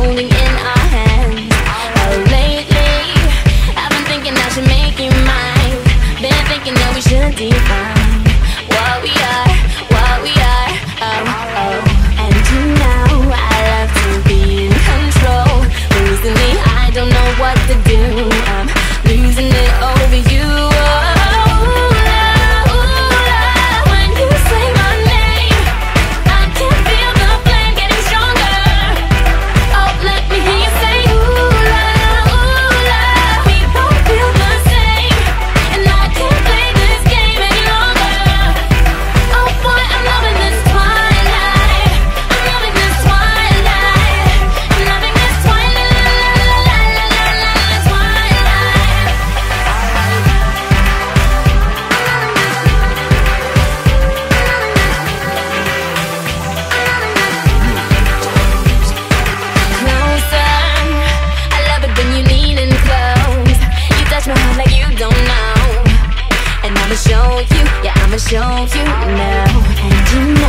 holding in our hands. Lately, I've been thinking I should make you mine. Been thinking that we should define what we are, what we are. Oh, oh. And you know I love to be in control, but recently I don't know what to do. I'm losing it over you. Show you, yeah, I'ma show you now. And you know